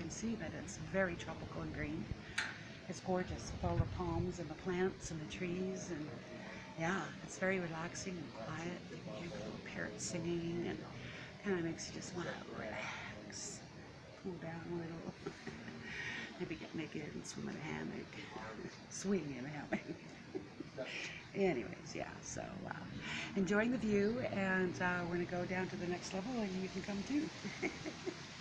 can see that it's very tropical and green. It's gorgeous with all the palms and the plants and the trees, and yeah, it's very relaxing and quiet. You can hear the little parrots singing, and kind of makes you just want to relax, cool down a little. Maybe get naked and swim in a hammock, swing in a hammock. Anyways, yeah, so enjoying the view, and we're going to go down to the next level, and you can come too.